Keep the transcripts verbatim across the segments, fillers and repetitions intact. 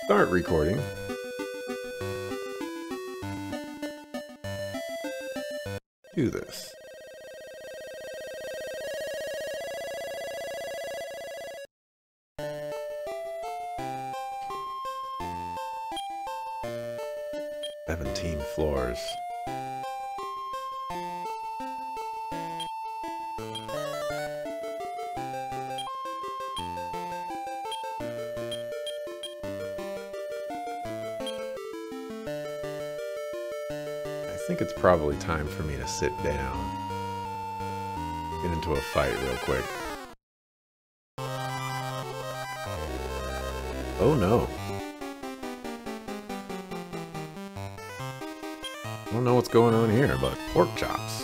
start recording. Do this. Seventeen floors. I think it's probably time for me to sit down. Get into a fight real quick. Oh no. I don't know what's going on here, but pork chops.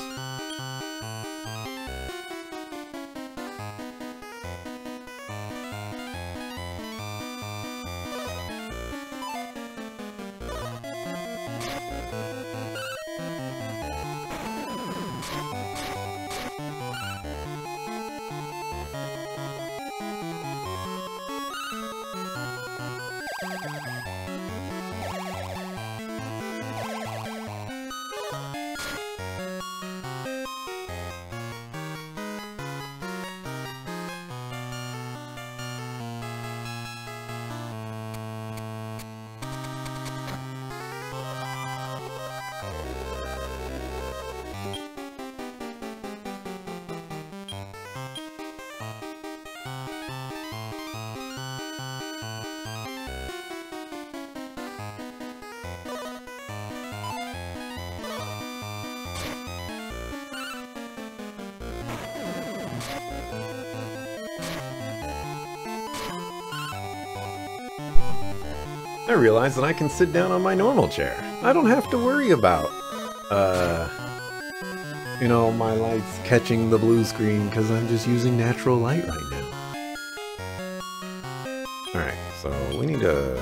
I realize that I can sit down on my normal chair. I don't have to worry about, uh, you know, my lights catching the blue screen because I'm just using natural light right now. Alright, so we need to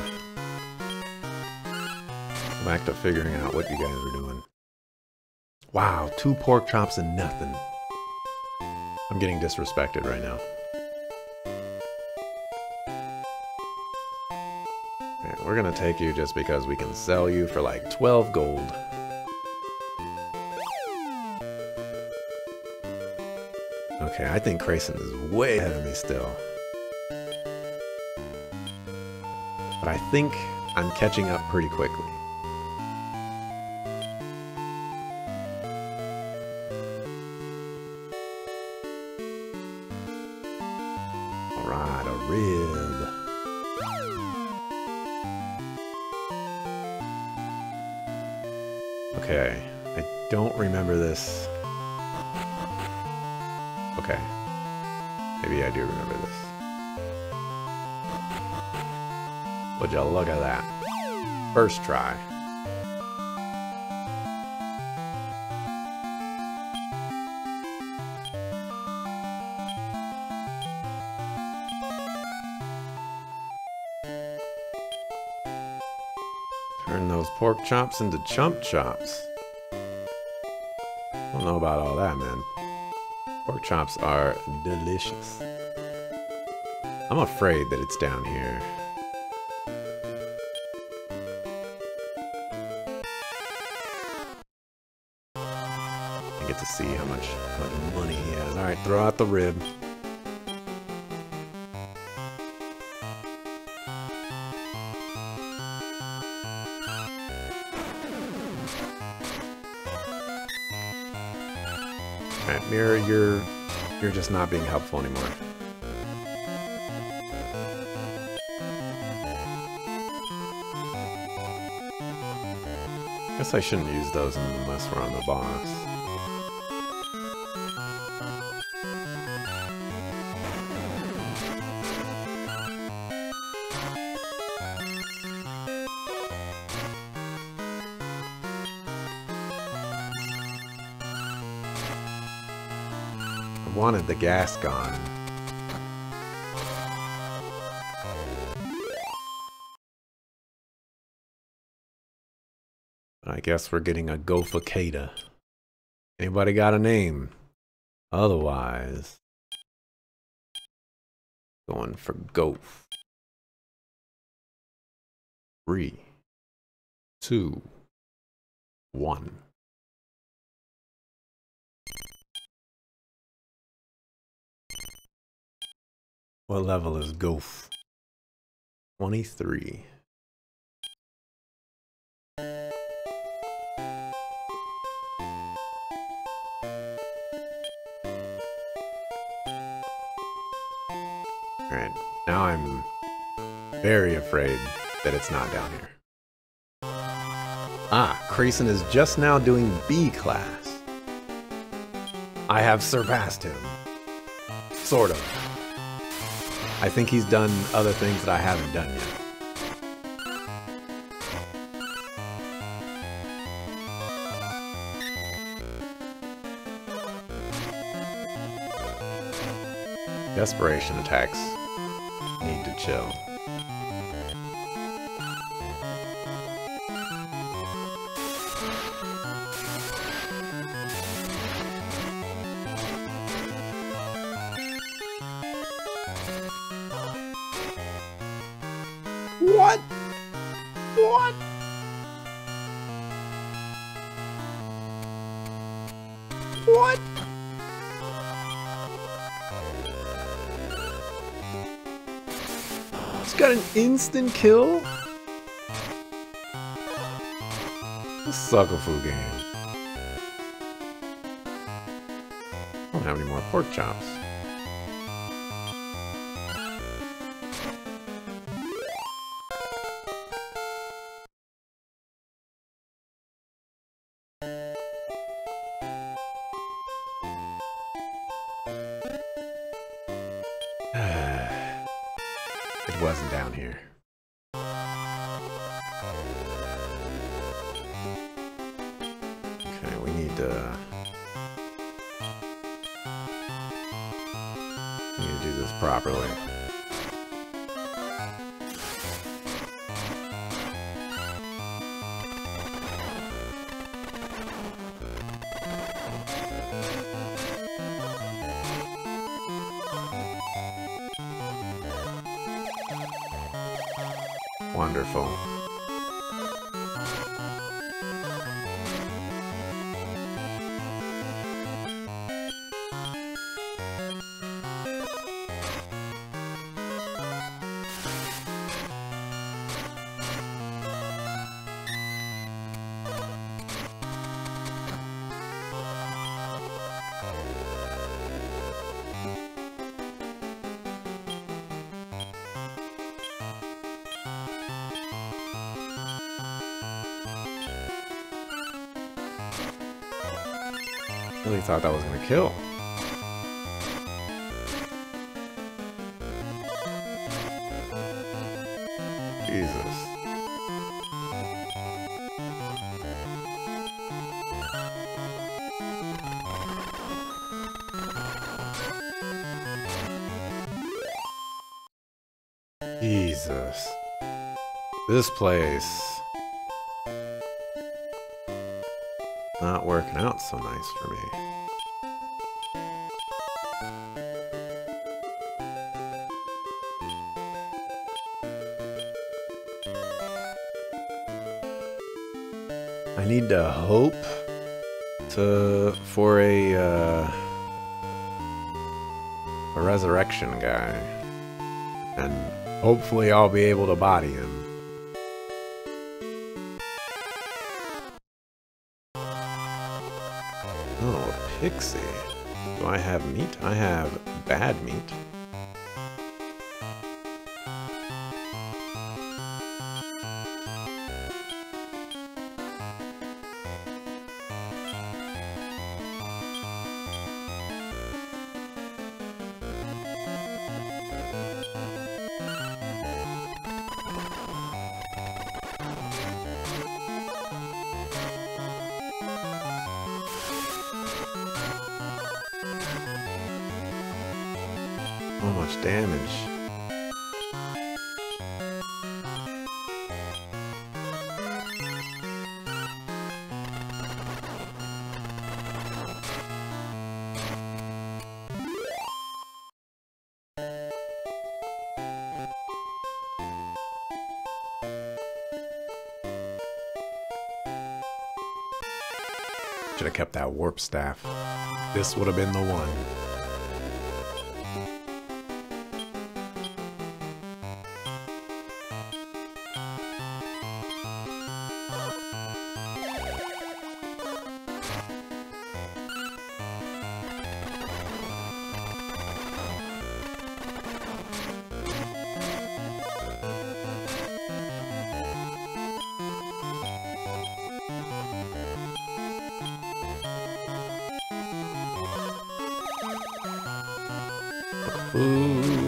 go back to figuring out what you guys are doing. Wow, two pork chops and nothing. I'm getting disrespected right now. We're gonna take you just because we can sell you for like twelve gold. Okay, I think Crayson is way ahead of me still. But I think I'm catching up pretty quickly. Alright, a rib. Okay, I don't remember this. Okay, maybe I do remember this. Would you look at that? First try. Turn those pork chops into chump chops. I don't know about all that, man. Pork chops are delicious. I'm afraid that it's down here. I get to see how much, how much money he has. Alright, throw out the rib. Alright, Mirror, you're you're just not being helpful anymore. Guess I shouldn't use those unless we're on the boss. I wanted the gas gone. I guess we're getting a Gofacada. Anybody got a name? Otherwise, going for Gof. Three, two, one. What level is Goof? twenty-three. Alright, now I'm very afraid that it's not down here. Ah, Crayson is just now doing B class. I have surpassed him. Sort of. I think he's done other things that I haven't done yet. Desperation attacks need to chill. What? What? What? It's got an instant kill? This Sucklefu game. I don't have any more pork chops. It wasn't down here. Okay, we need to... We need to do this properly. Wonderful. Really thought that was gonna kill. Jesus. Jesus. This place not working out so nice for me. I need to hope to for a uh, a resurrection guy, and hopefully I'll be able to body him. Oh, a pixie. Do I have meat? I have bad meat. So much damage. Should have kept that warp staff. This would have been the one. Ooh.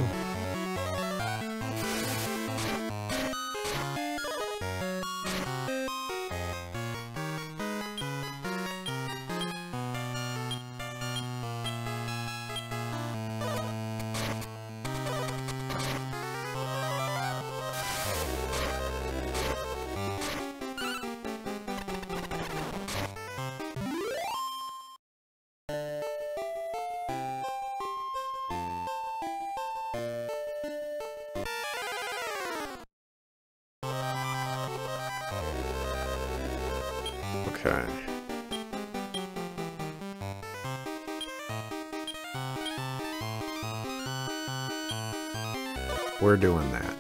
Okay. We're doing that.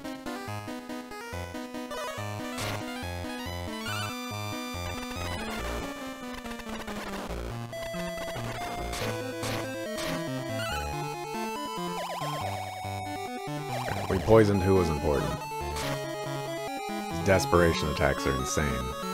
We poisoned who was important. His desperation attacks are insane.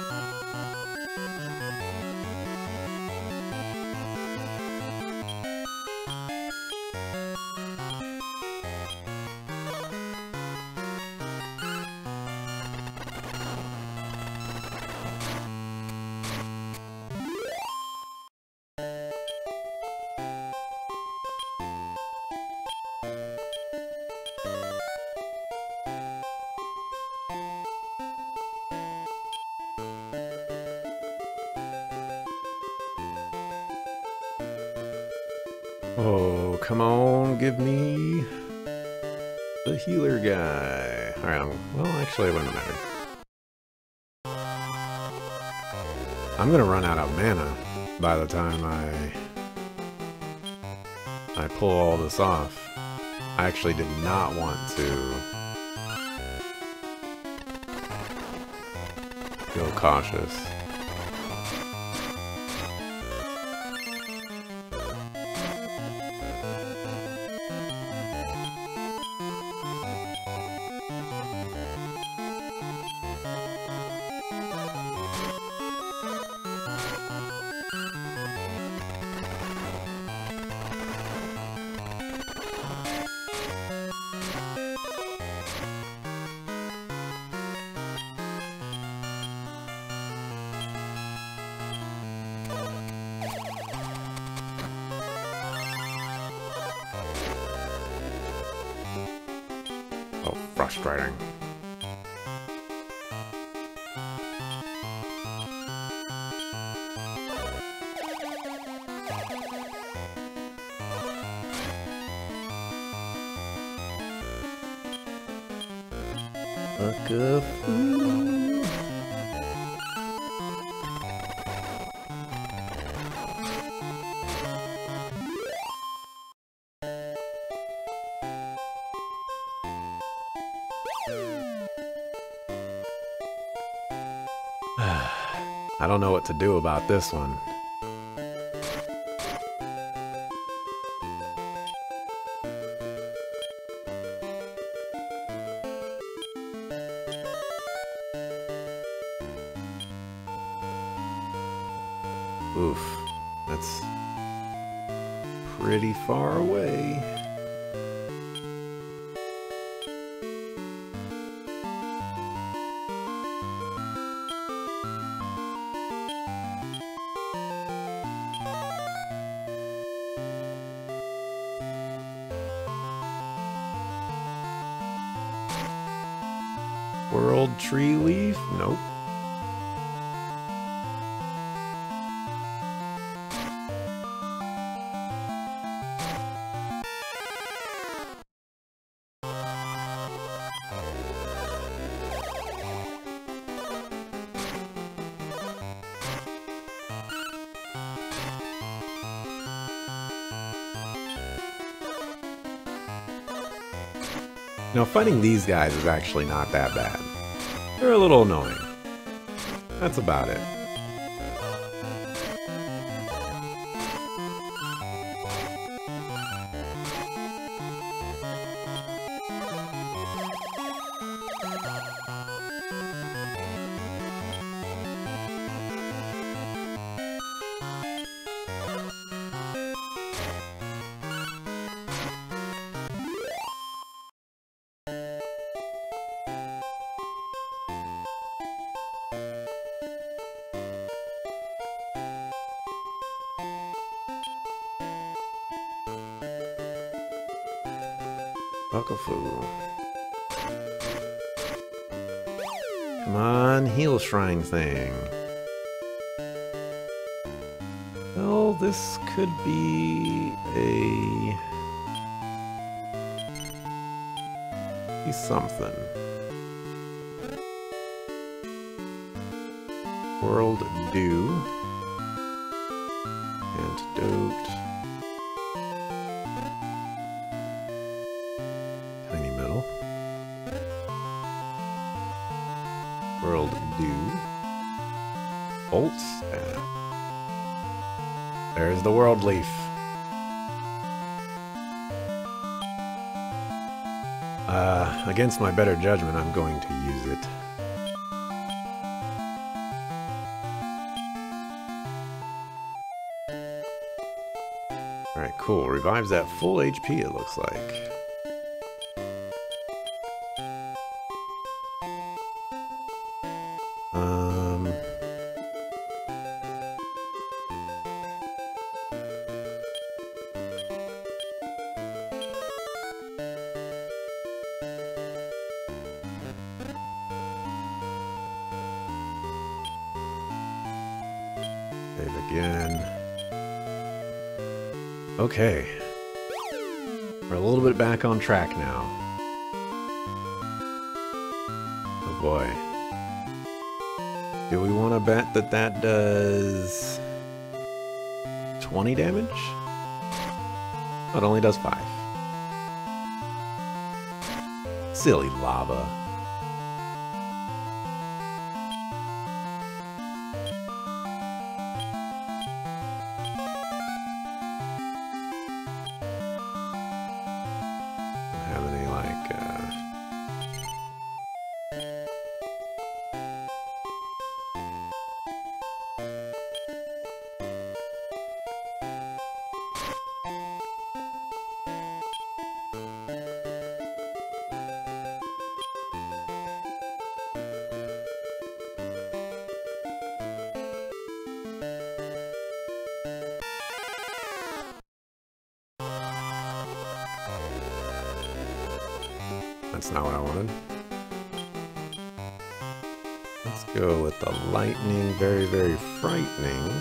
Oh, come on, give me the healer guy. Alright, well, actually, it wouldn't matter. I'm gonna run out of mana by the time I I pull all this off. I actually did not want to go cautious. Oh, frustrating. Buckafoo. I don't know what to do about this one. Oof, that's pretty far away. World Tree Leaf? Nope. Now, fighting these guys is actually not that bad. They're a little annoying. That's about it. Buckafu. Come on, heal shrine thing. Well, this could be a... be something. World Dew. Antidote. World Dew. Bolt Staff. There's the World Leaf. Uh, against my better judgment, I'm going to use it. Alright, cool. Revives that full H P, it looks like. Um... Save again. Okay. We're a little bit back on track now. Oh boy. Do we want to bet that that does twenty damage? Oh, it only does five. Silly lava. Don't have any like uh that's not what I wanted. Let's go with the lightning. Very, very frightening.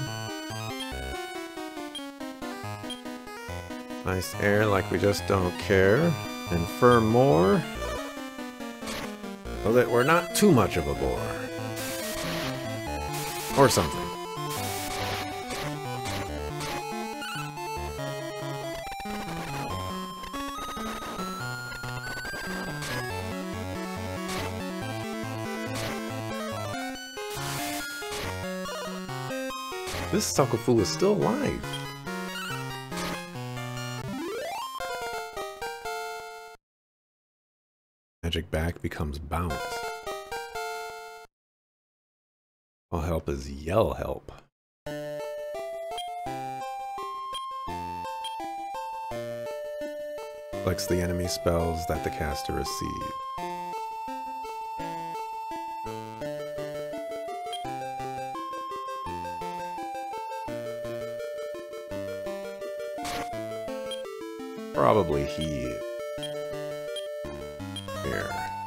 Nice air like we just don't care. Infer more. So that we're not too much of a bore. Or something. This Suckerfool is still alive. Magic back becomes bounce. All help is yell help. Flex the enemy spells that the caster receives. Probably he here.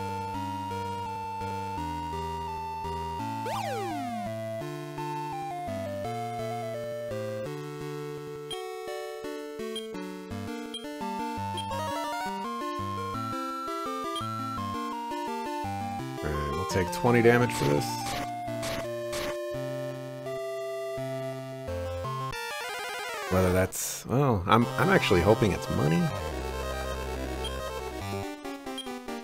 Alright, we'll take twenty damage for this. Whether that's... well, I'm, I'm actually hoping it's money.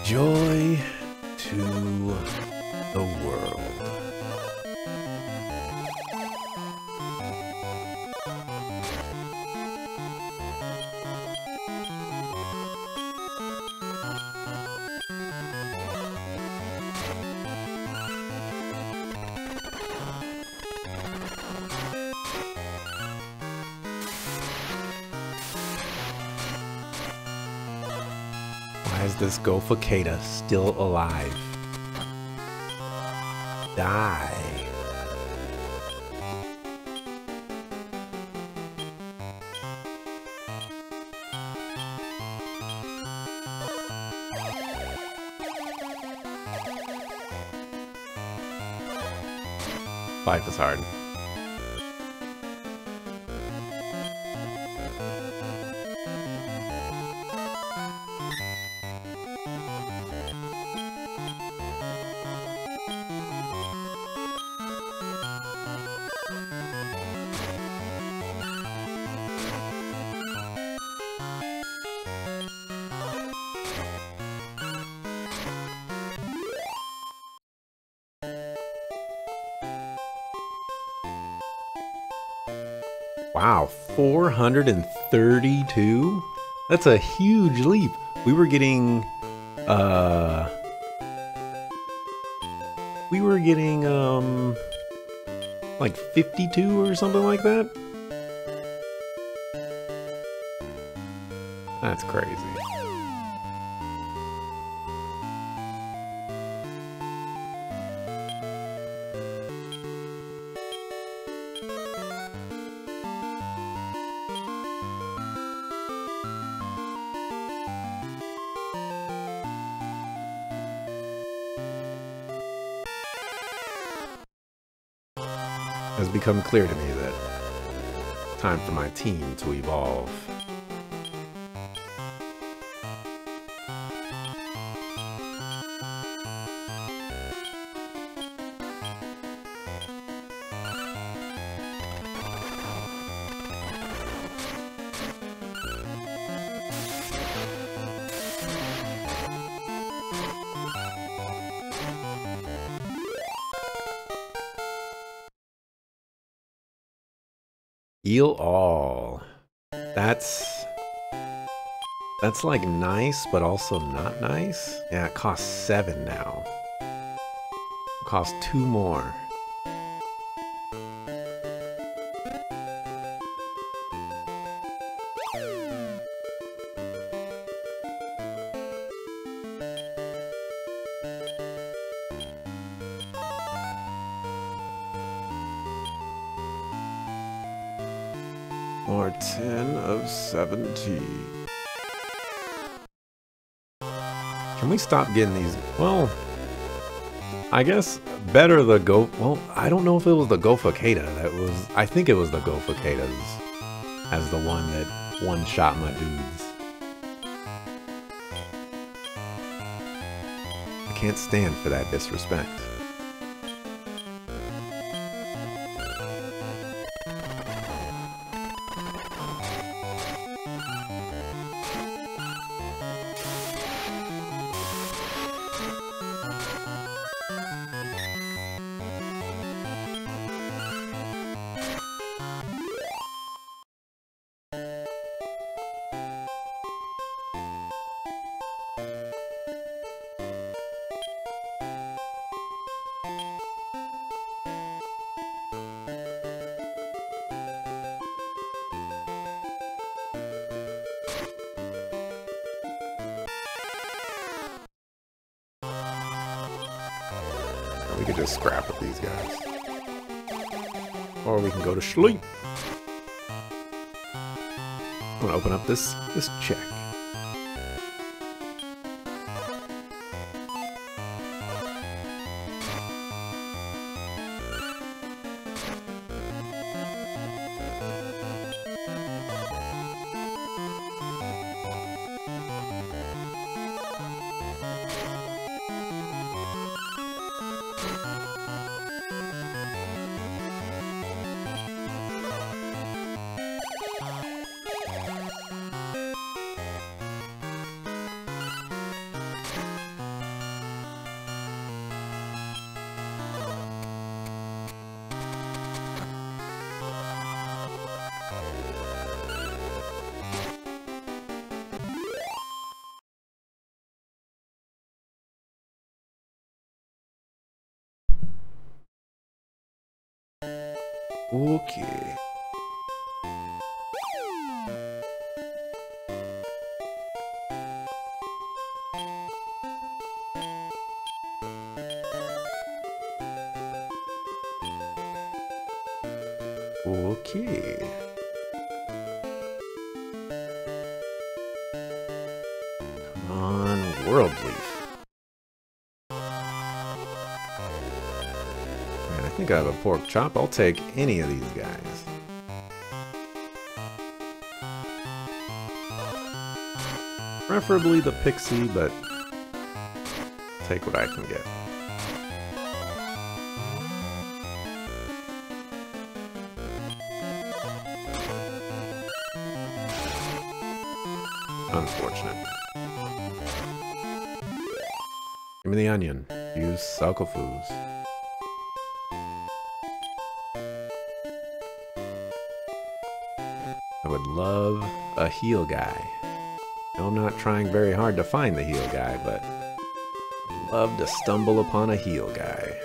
Joy to the world. Why is this Gothocata still alive? Die. Life is hard. Wow, four hundred thirty-two? That's a huge leap. We were getting, uh... We were getting, um... like fifty-two or something like that? That's crazy. It has become clear to me that it's time for my team to evolve. Heal all. That's... That's like nice, but also not nice. Yeah, it costs seven now. It costs two more. Or ten of seventeen. Can we stop getting these? Well, I guess better the go. Well, I don't know if it was the Gothocata that was. I think it was the Gothocatas as the one that one shot my dudes. I can't stand for that disrespect. We could just scrap with these guys. Or we can go to sleep. I'm gonna open up this this check. Okay. Okay. Come on, World Leaf. Man, I think I have a pork chop. I'll take any of these guys. Preferably the Pixie, but take what I can get. Unfortunate. Give me the onion. Use Salcofus. I would love a heal guy. I'm not trying very hard to find the heal guy, but I'd love to stumble upon a heal guy.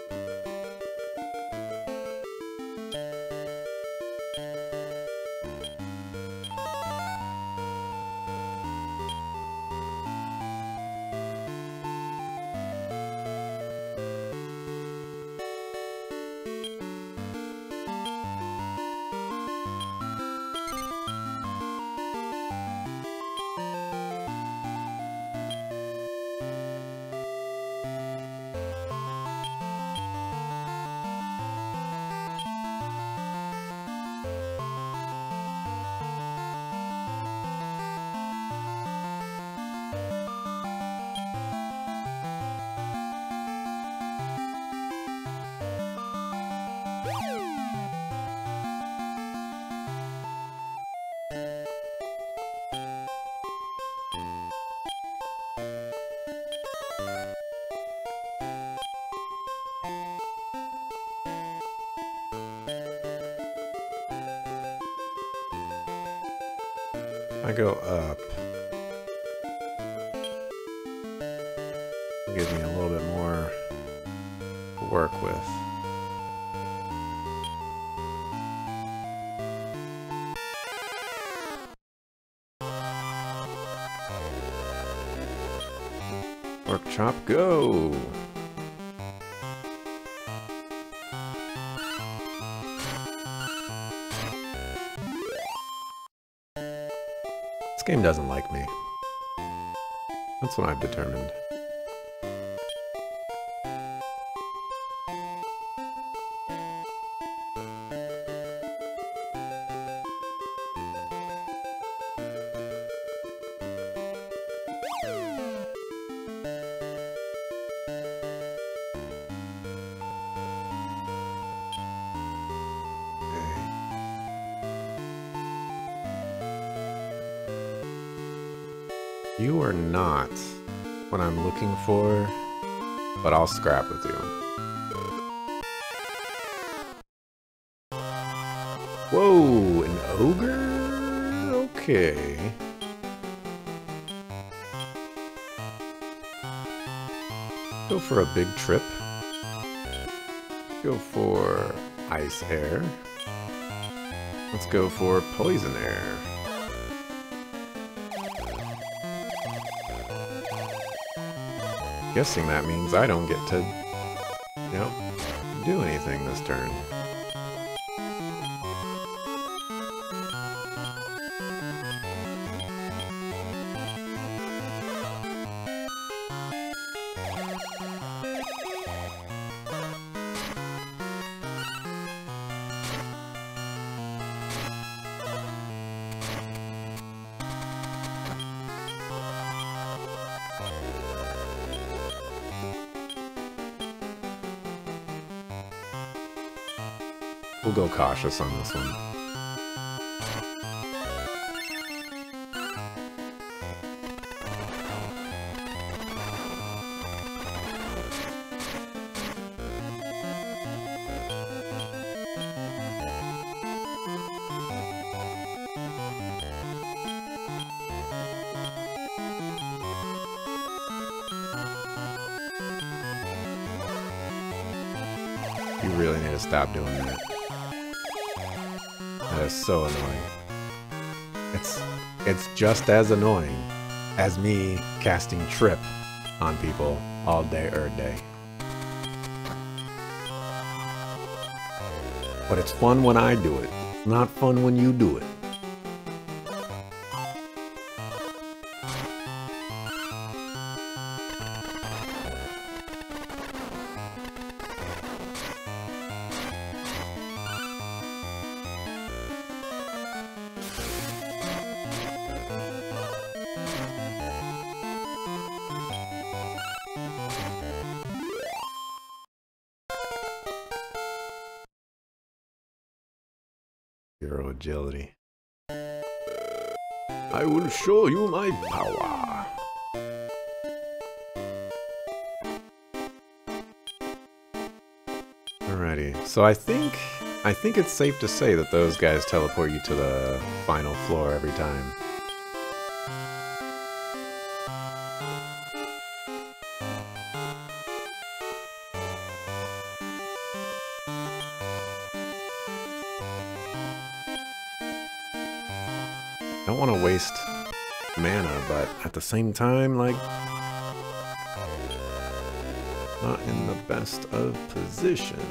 I go up. It'll give me a little bit more to work with. Pork chop, go! This game doesn't like me. That's what I've determined. You are not what I'm looking for, but I'll scrap with you. Whoa, an ogre? Okay. Go for a big trip. Go for ice air. Let's go for poison air. Guessing that means I don't get to, you know, do anything this turn. We'll go cautious on this one. You really need to stop doing that. That is so annoying. It's it's just as annoying as me casting Trip on people all day er day. But it's fun when I do it. Not fun when you do it. Zero agility. I will show you my power. Alrighty, so I think I think it's safe to say that those guys teleport you to the final floor every time. I don't want to waste mana, but at the same time, like, not in the best of position.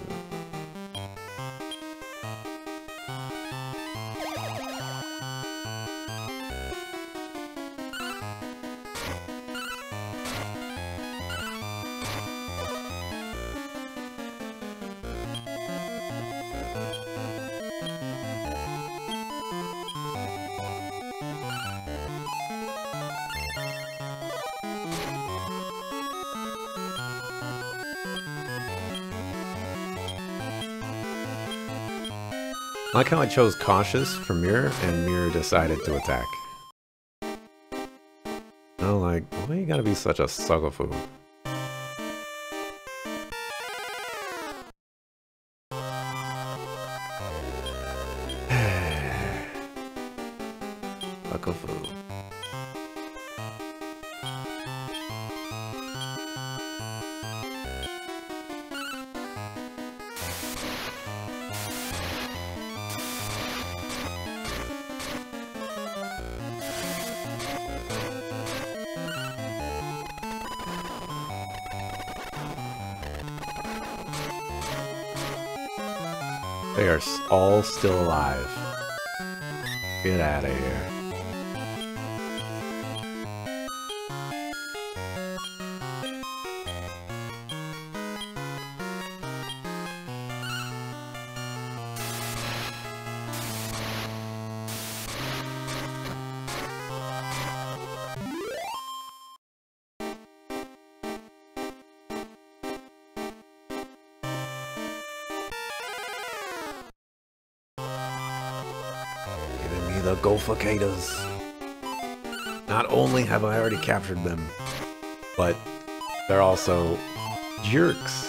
I like how I chose Cautious for Mirror, and Mirror decided to attack. No, like, why you gotta be such a suckafoo? Suckafoo. They are all still alive. Get out of here. The Gofacadas. Not only have I already captured them, but they're also jerks.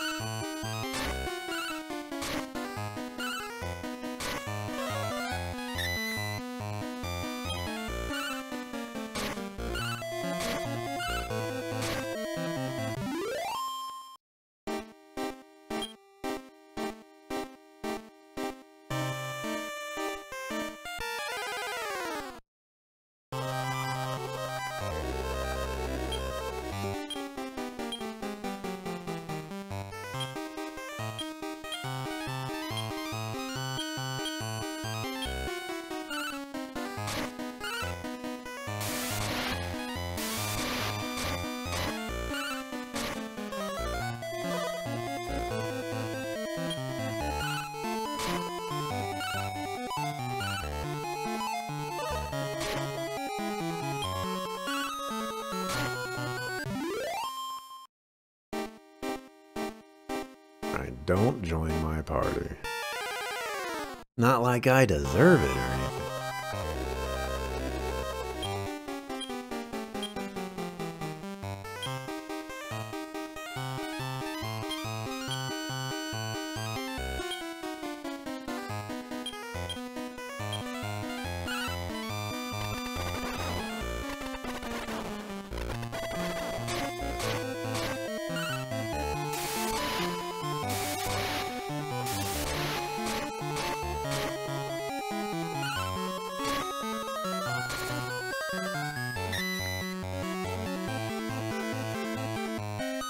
Don't join my party. Not like I deserve it or anything.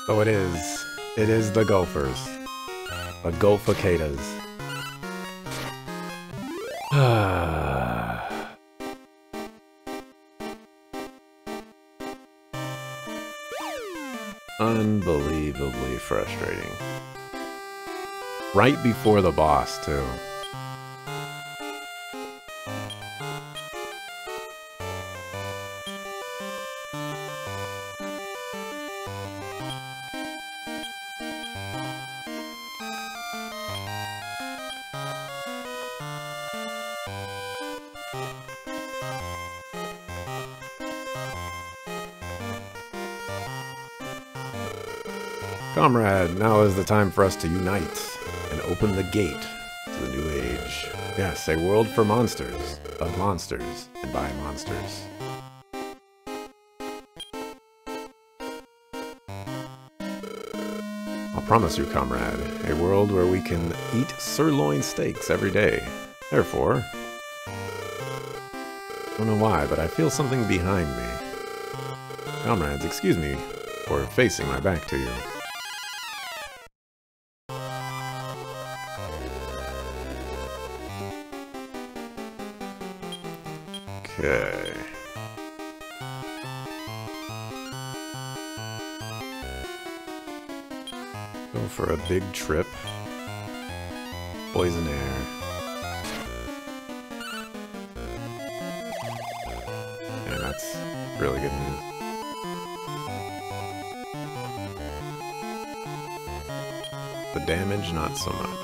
So it is. It is the Gophers. The Gophicatas. Unbelievably frustrating. Right before the boss, too. Comrade, now is the time for us to unite and open the gate to the new age. Yes, a world for monsters, of monsters, and by monsters. I'll promise you, comrade, a world where we can eat sirloin steaks every day. Therefore, I don't know why, but I feel something behind me. Comrades, excuse me for facing my back to you. Okay. Go for a big trip. Poison air. And that's really good news. The damage, not so much.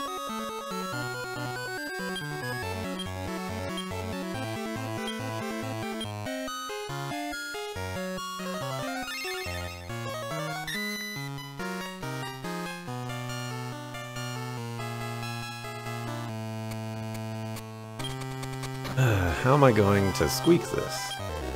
How am I going to squeak this?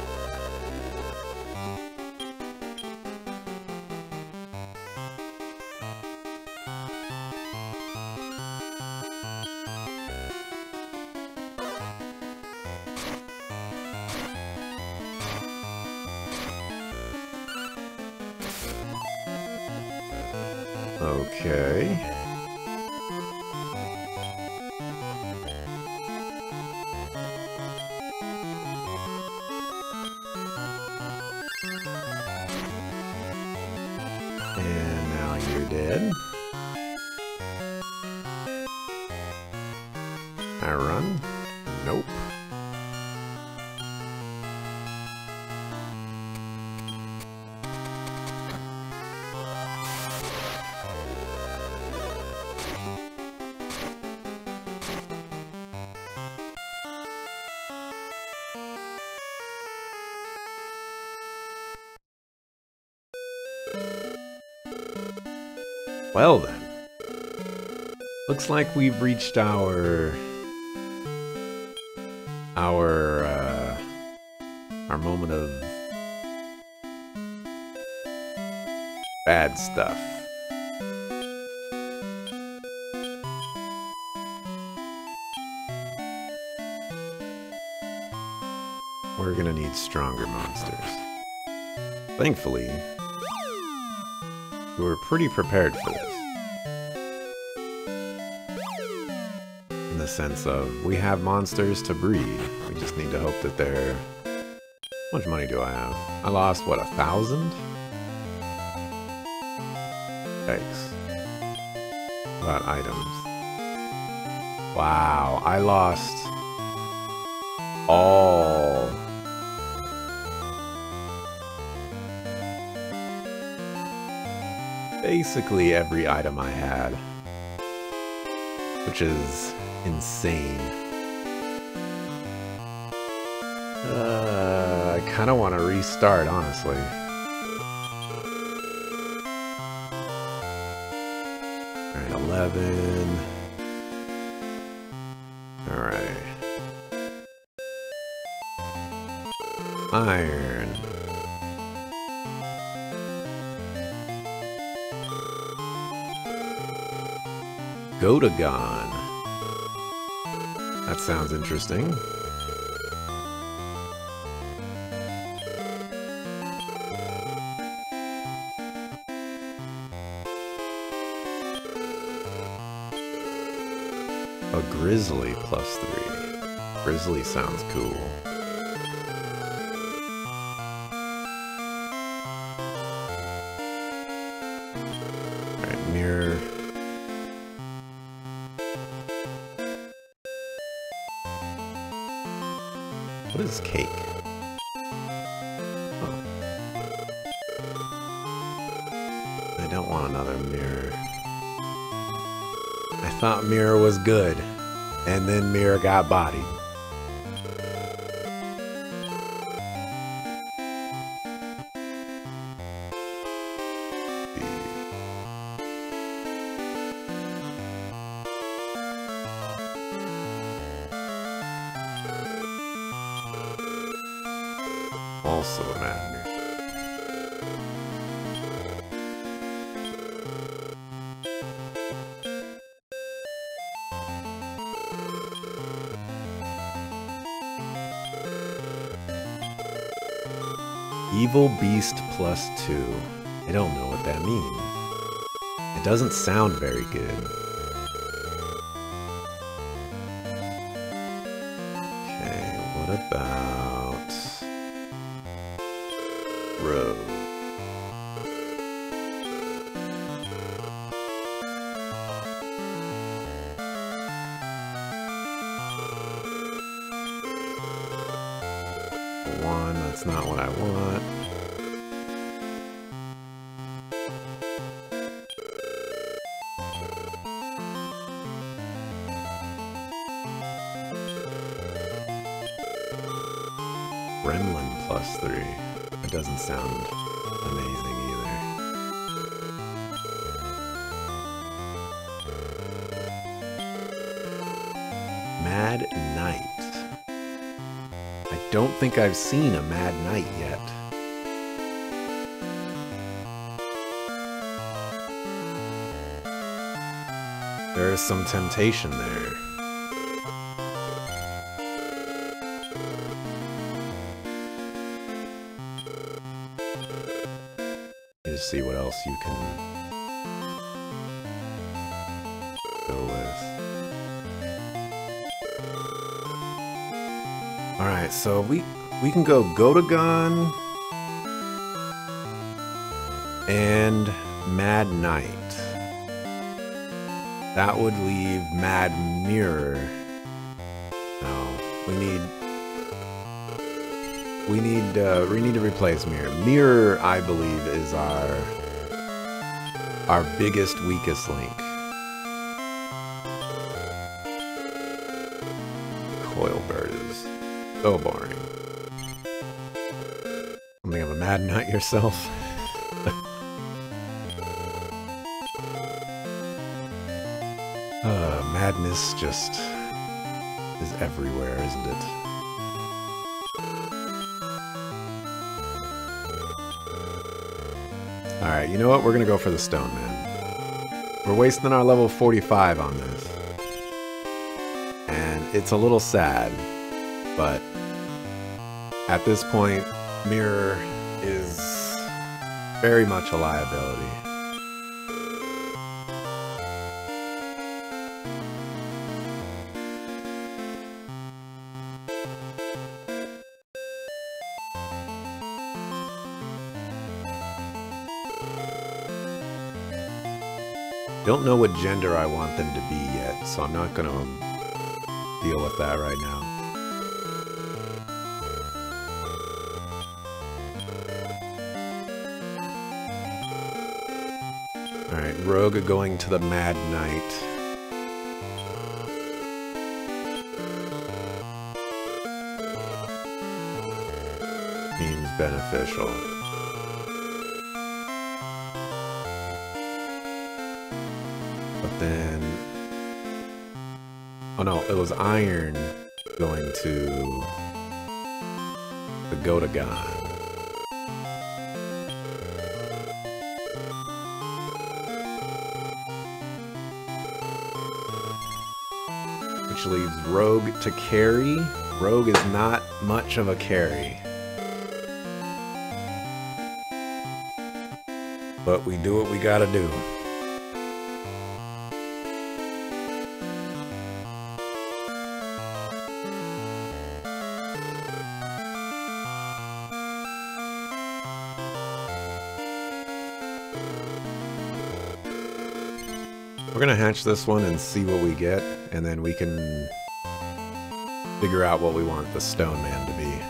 Okay. And now you're dead. I run? Nope. Well then, looks like we've reached our our uh, our moment of bad stuff. We're gonna need stronger monsters. Thankfully, we were pretty prepared for this. In the sense of, we have monsters to breed. We just need to hope that they're... How much money do I have? I lost, what, a thousand? Thanks. What about items? Wow, I lost all... basically every item I had, which is insane. Uh, I kind of want to restart, honestly. Alright, eleven. Alright. Iron. Gotagon. That sounds interesting. A Grizzly plus three. Grizzly sounds cool. Alright, mirror. What is cake? Oh. I don't want another mirror. I thought mirror was good, and then mirror got bodied. Also a madman. Evil Beast plus two. I don't know what that means. It doesn't sound very good. Okay, what about Rogue? One, that's not what I want. Gremlin plus three. It doesn't sound amazing either. Mad Knight. I don't think I've seen a Mad Knight yet. There is some temptation there. Just see what else you can go with. Alright, so we we can go Gotagon and Mad Knight. That would leave Mad Mirror. No, we need we need uh, we need to replace Mirror. Mirror, I believe, is our our biggest, weakest link. Coilbird is so boring. Something of a Mad Knight yourself. uh, madness just is everywhere, isn't it? Alright, you know what? We're gonna go for the Stone Man. We're wasting our level forty-five on this. And it's a little sad, but at this point, Mirror is very much a liability. Don't know what gender I want them to be yet, so I'm not going to deal with that right now. Alright, Rogue going to the Mad Knight. Seems beneficial. Then, oh no, it was Iron going to the Gotagon. Which leaves Rogue to carry. Rogue is not much of a carry. But we do what we gotta do. We're gonna hatch this one and see what we get, and then we can figure out what we want the Stone Man to be.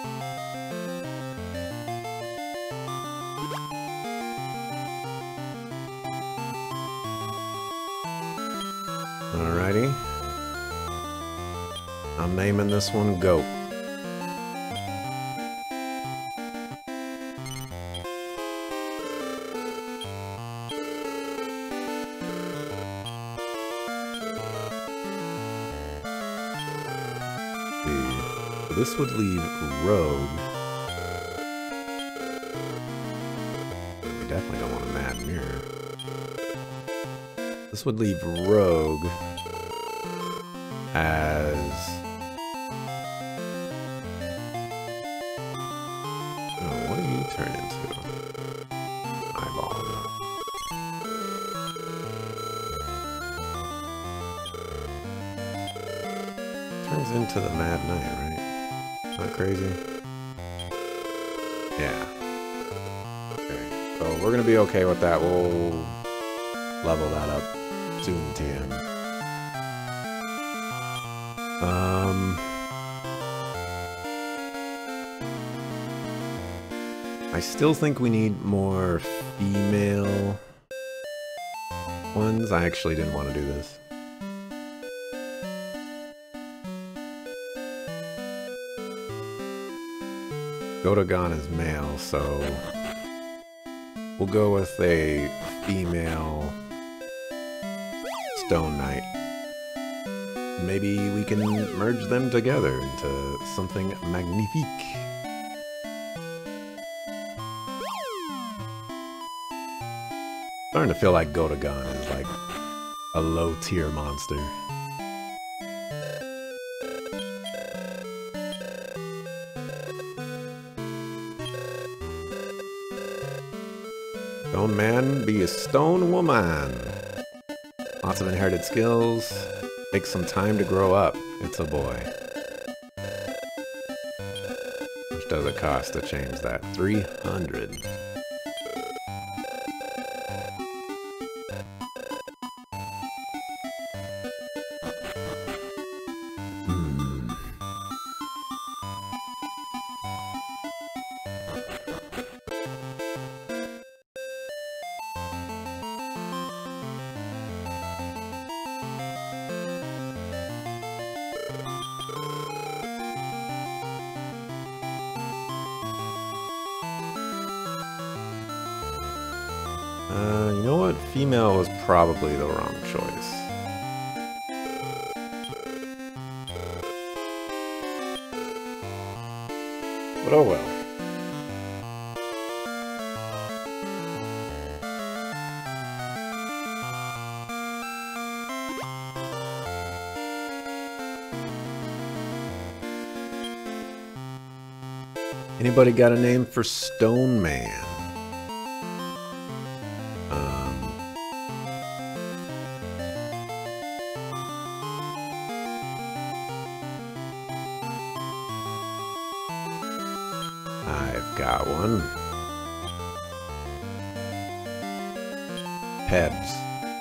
Alrighty. I'm naming this one Goat. This would leave Rogue. We definitely don't want a Mad Mirror. This would leave Rogue as... Oh, what do you turn into? Eyeball. Turns into the Mad Knight, right? Not crazy? Yeah. Okay. So we're gonna be okay with that. We'll level that up soon, T M. Um... I still think we need more female ones. I actually didn't want to do this. Gotogon is male, so we'll go with a female Stone Knight. Maybe we can merge them together into something magnifique. Starting to feel like Gotogon is like a low-tier monster. Stone Man be a stone woman. Lots of inherited skills. Takes some time to grow up. It's a boy. How much does it cost to change that? three hundred. Uh, you know what? Female was probably the wrong choice. But oh well. Anybody got a name for Stone Man? Got one. Pebs.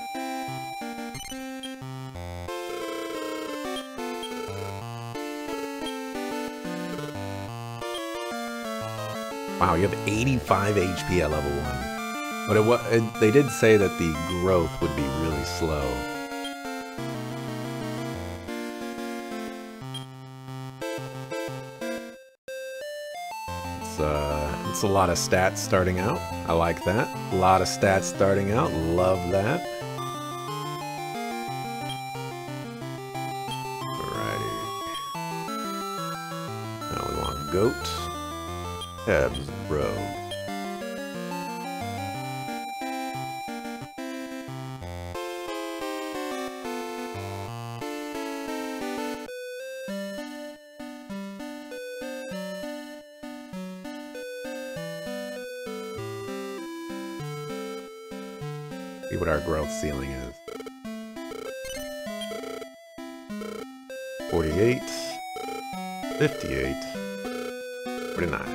Wow, you have eighty-five H P at level one. But it, wa it, they did say that the growth would be really slow. Uh, it's a lot of stats starting out. I like that. A lot of stats starting out. Love that. Alrighty. Now we want Goat. Pebs, Rogue. See what our growth ceiling is. forty-eight, fifty-eight, forty-nine.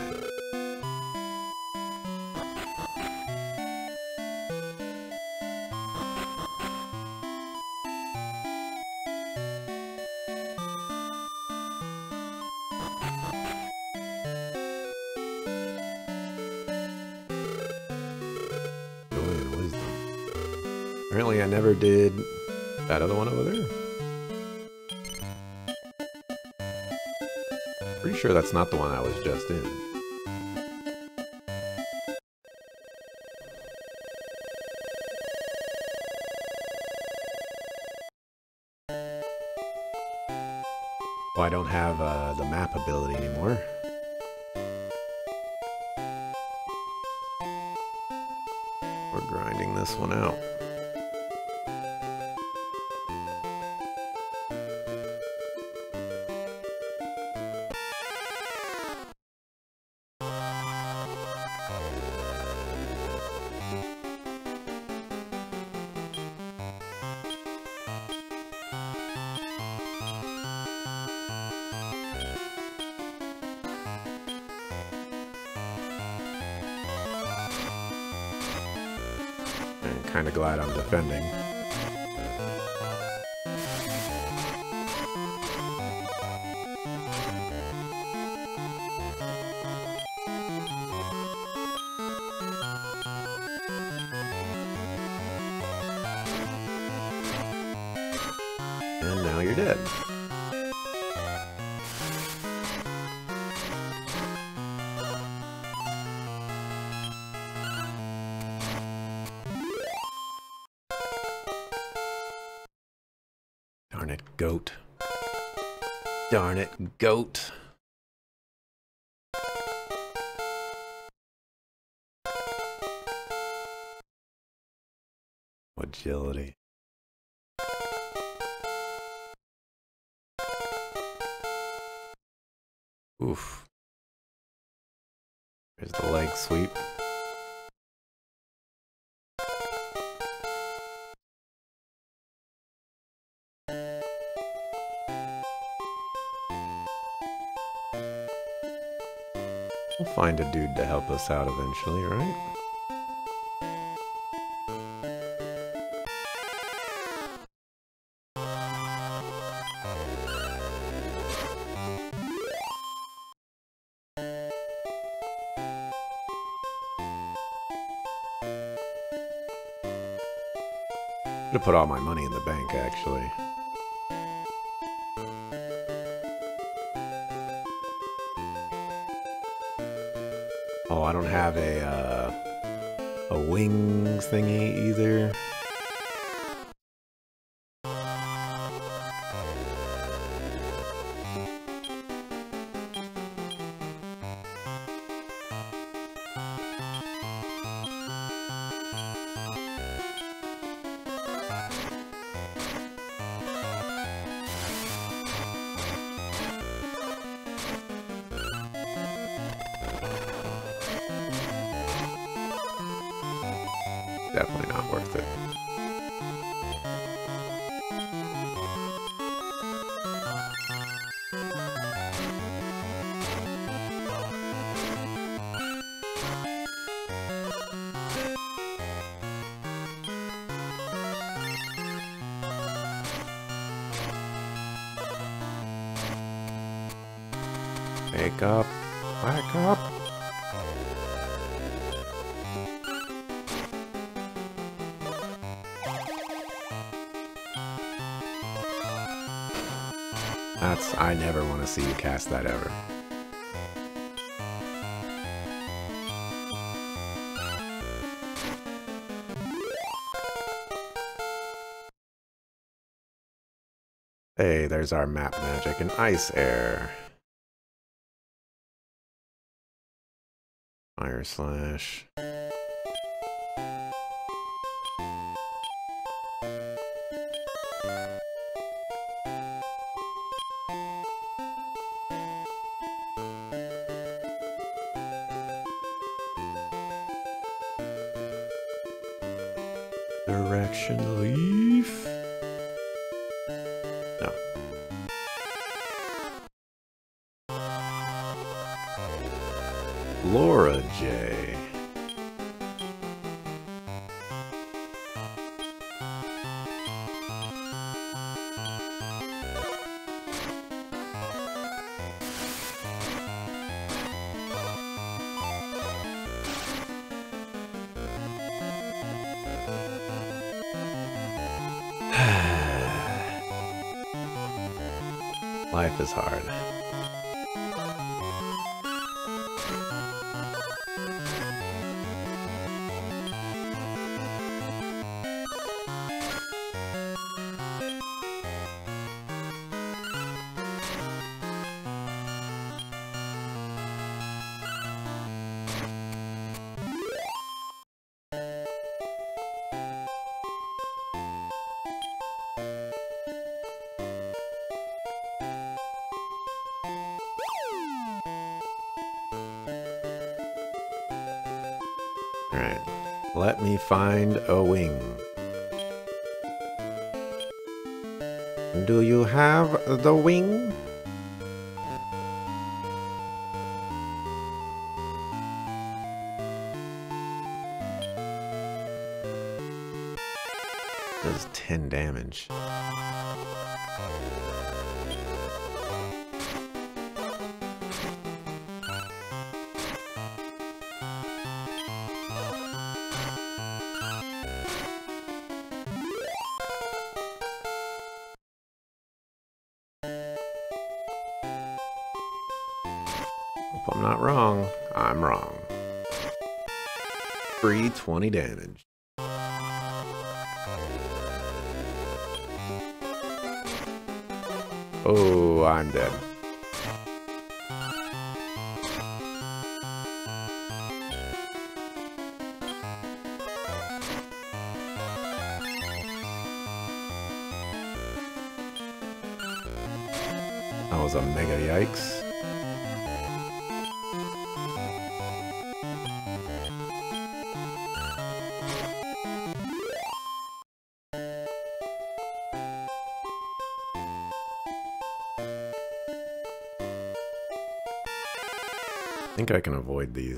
Apparently I never did that other one over there. Pretty sure that's not the one I was just in. Oh, I don't have uh, the map ability anymore. We're grinding this one out. Kind of glad I'm defending. And now you're dead. Darn it, goat. Darn it, goat. Agility. Oof. There's the leg sweep. We'll find a dude to help us out eventually, right? Should have put all my money in the bank, actually. Oh, I don't have a, uh, a wings thingy either. Definitely not worth it. Wake up. Wake up. That's, I never want to see you cast that ever. Hey, there's our map magic and ice air. Fire slash. Direction leaf. No. Laura J. Life is hard. Alright, let me find a wing. Do you have the wing? Does ten damage. If I'm not wrong, I'm wrong. Free twenty damage. Oh, I'm dead. That was a mega yikes. I think I can avoid these.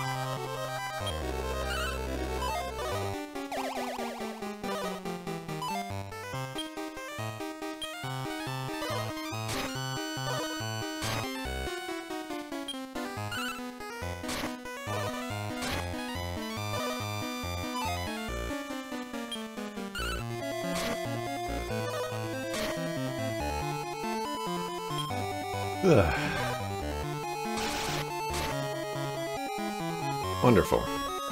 Ugh. Wonderful.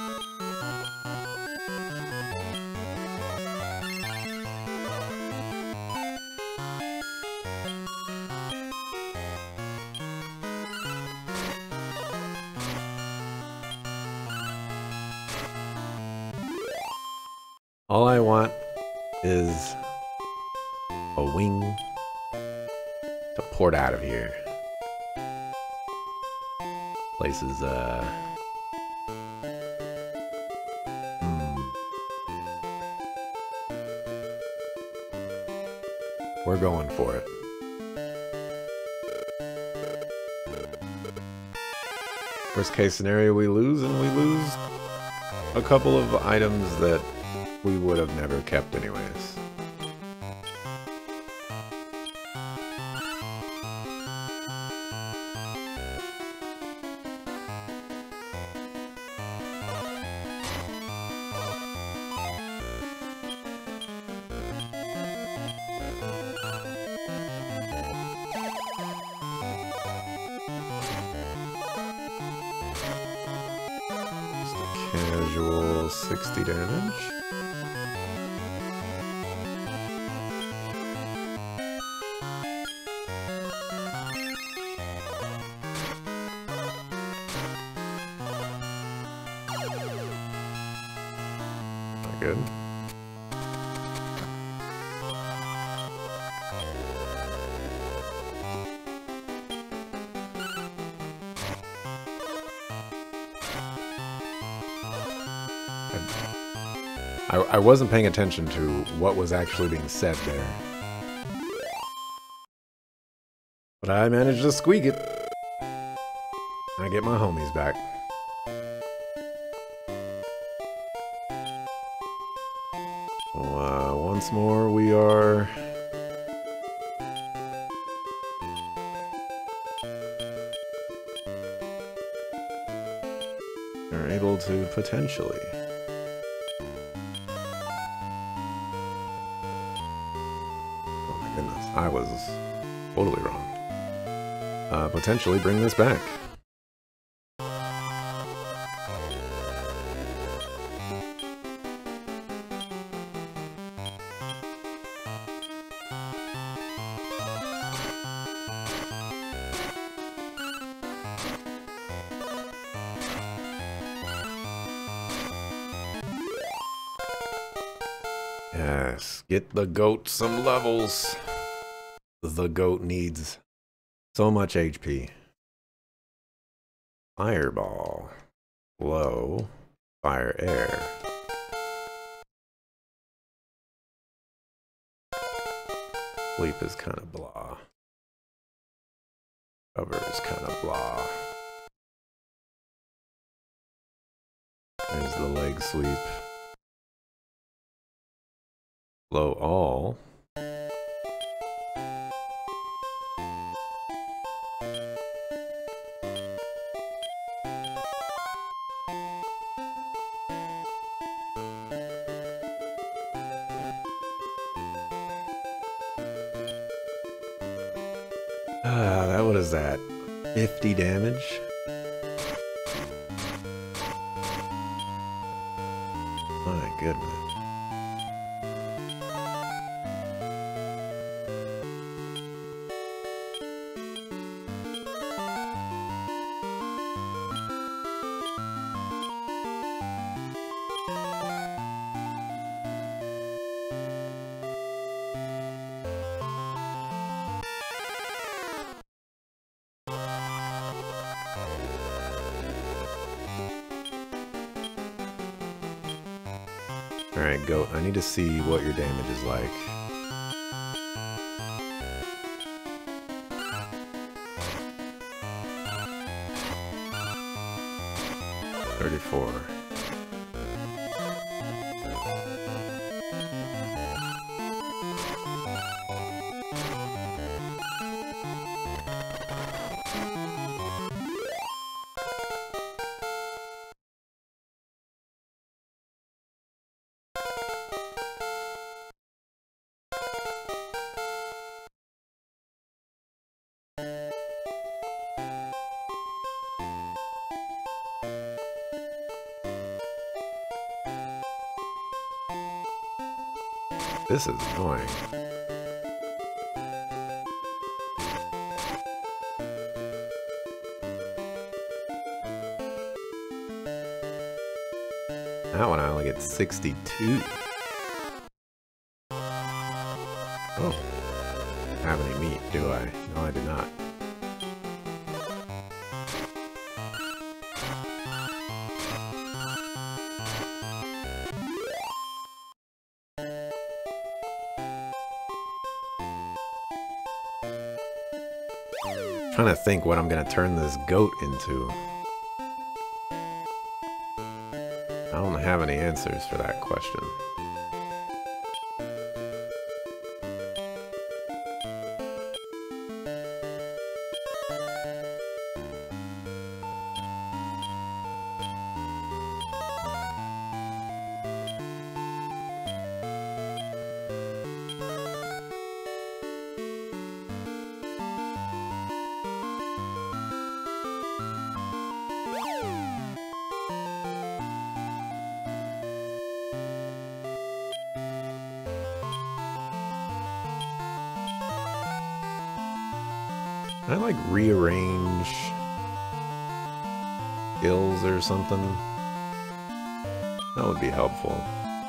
All I want is a wing to port out of here. Place is, uh... we're going for it. Worst case scenario, we lose, and we lose a couple of items that we would have never kept anyways. Casual sixty damage. Not good. I, I wasn't paying attention to what was actually being said there. But I managed to squeak it. I get my homies back. Well, uh, once more we are... are able to potentially... I was totally wrong. Uh, potentially bring this back. Yes, get the goat some levels. The goat needs so much H P. Fireball. Low. Fire air. Sleep is kind of blah. Cover is kind of blah. There's the leg sweep. Low all. Ah, that what is that? fifty damage? My goodness. Alright, goat, I need to see what your damage is like. thirty-four. This is annoying. That one I only get sixty-two. Oh. Have any meat, do I? No, I do not. Trying to think what I'm gonna turn this goat into. I don't have any answers for that question. Can I, like, rearrange skills or something? That would be helpful.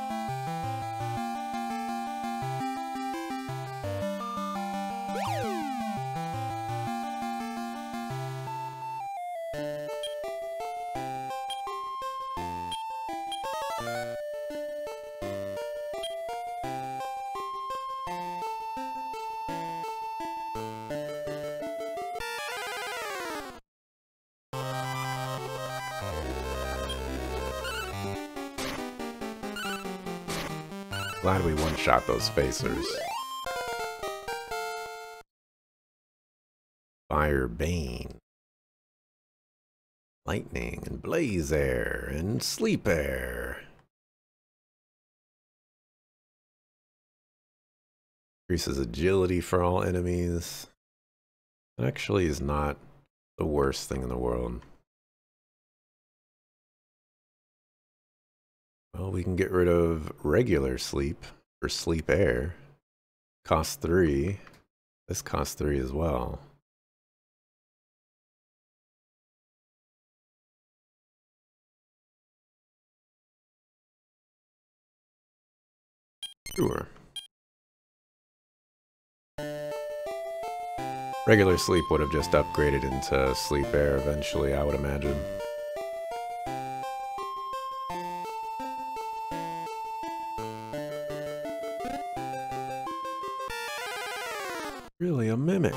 Glad we one-shot those spacers. Fire Bane. Lightning and Blaze Air and Sleep Air. Increases agility for all enemies. It actually is not the worst thing in the world. Well, we can get rid of regular sleep for sleep air. Cost three. This costs three as well. Sure. Regular sleep would have just upgraded into sleep air eventually, I would imagine. Really, a mimic.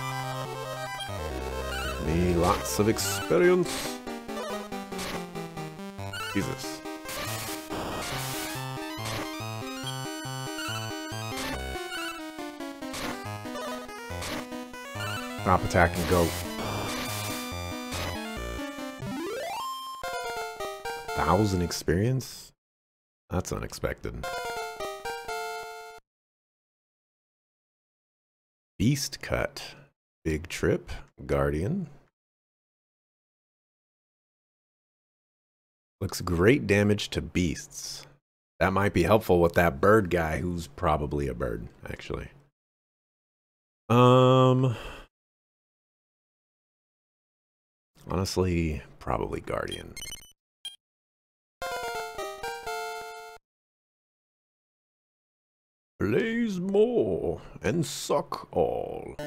Me lots of experience. Jesus. Stop, attack, and go. Thousand experience? That's unexpected. Beast cut. Big trip. Guardian. Looks great damage to beasts. That might be helpful with that bird guy who's probably a bird, actually. Um... Honestly, probably Guardian. Blaze more and suck all.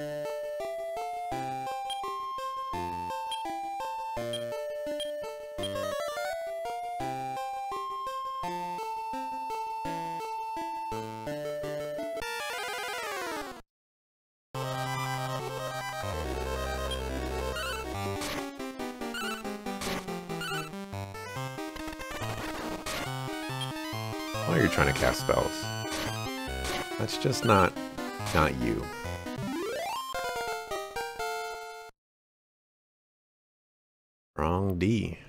Why are you trying to cast spells? That's just not, not you. Wrong D.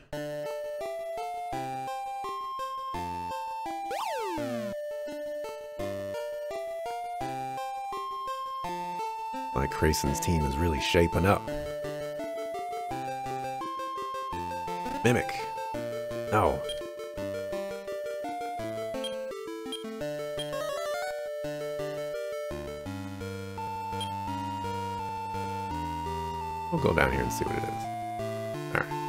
Like Grayson's team is really shaping up. Mimic. No. We'll go down here and see what it is. All right.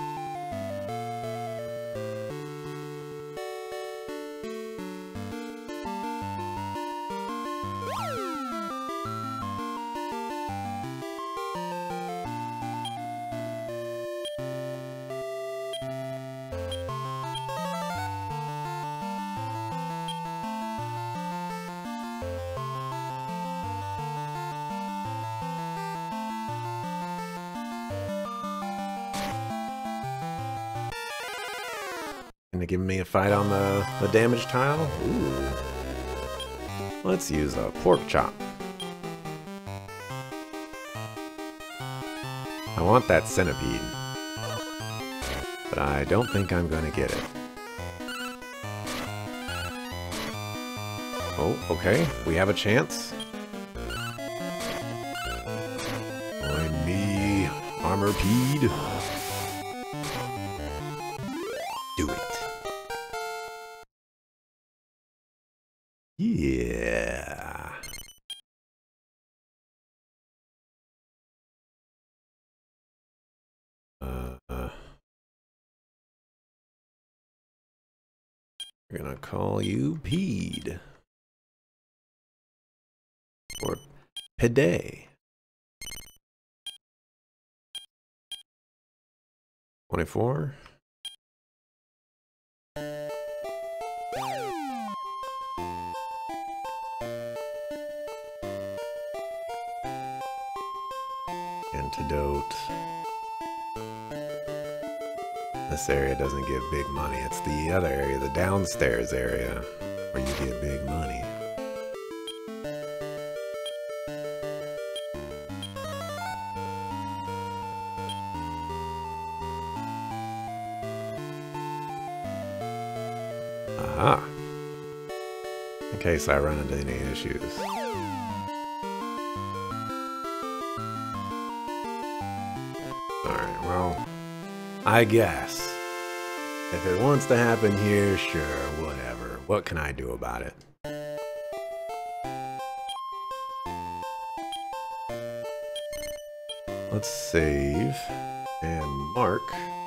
Gonna give me a fight on the, the damage tile? Ooh. Let's use a pork chop. I want that centipede, but I don't think I'm gonna get it. Oh, okay, we have a chance. Join me, Armorpede. Do it. Yeah. Uh, uh. We're gonna call you Pede. Or Pede. twenty-four. Antidote. This area doesn't give big money. It's the other area, the downstairs area, where you get big money. Aha. In case I run into any issues. Well, I guess. If it wants to happen here, sure, whatever. What can I do about it? Let's save and mark.